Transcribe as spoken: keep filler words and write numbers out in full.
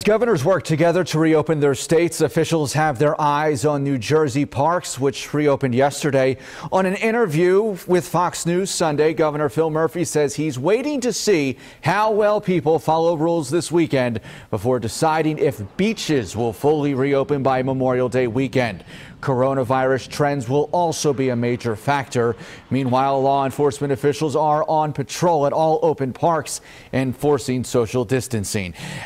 Governors work together to reopen their states. Officials have their eyes on New Jersey parks, which reopened yesterday. On an interview with Fox News Sunday, Governor Phil Murphy says he's waiting to see how well people follow rules this weekend before deciding if beaches will fully reopen by Memorial Day weekend. Coronavirus trends will also be a major factor. Meanwhile, law enforcement officials are on patrol at all open parks enforcing social distancing.